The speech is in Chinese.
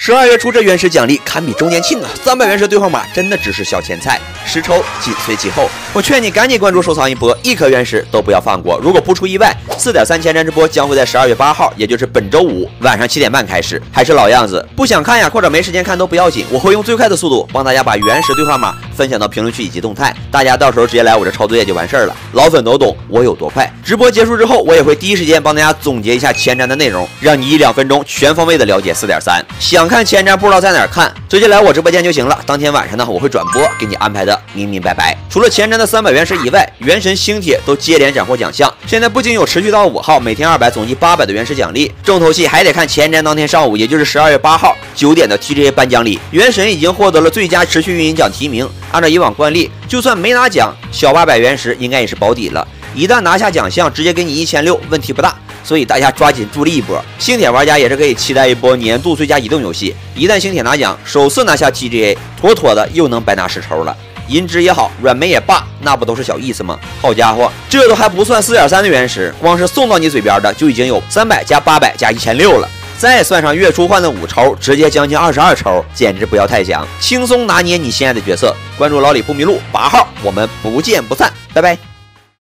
12月初这原石奖励堪比周年庆啊！300原石兑换码真的只是小前菜，实抽紧随其后。我劝你赶紧关注收藏一波，一颗原石都不要放过。如果不出意外，4.3前瞻直播将会在12月8号，也就是本周五晚上7点半开始。还是老样子，不想看呀，或者没时间看都不要紧，我会用最快的速度帮大家把原石兑换码分享到评论区以及动态，大家到时候直接来我这抄作业就完事儿了。老粉都懂我有多快。直播结束之后，我也会第一时间帮大家总结一下前瞻的内容，让你1-2分钟全方位的了解4.3。想看前瞻不知道在哪儿看，直接来我直播间就行了。当天晚上呢，我会转播给你安排的明明白白。除了前瞻的300原石以外，原神星铁都接连斩获奖项。现在不仅有持续到5号每天200，总计800的原石奖励，重头戏还得看前瞻当天上午，也就是12月8号9点的 TGA 颁奖礼。原神已经获得了最佳持续运营奖提名，按照以往惯例，就算没拿奖，小800原石应该也是保底了。一旦拿下奖项，直接给你1600，问题不大。所以大家抓紧助力一波，星铁玩家也是可以期待一波年度最佳移动游戏。一旦星铁拿奖，首次拿下 TGA， 妥妥的又能白拿10抽了。银枝也好，软梅也罢，那不都是小意思吗？好家伙，这都还不算4.3的原石，光是送到你嘴边的就已经有300加800加1600了。再算上月初换的5抽，直接将近22抽，简直不要太想，轻松拿捏你心爱的角色。关注老李不迷路，8号我们不见不散，拜拜。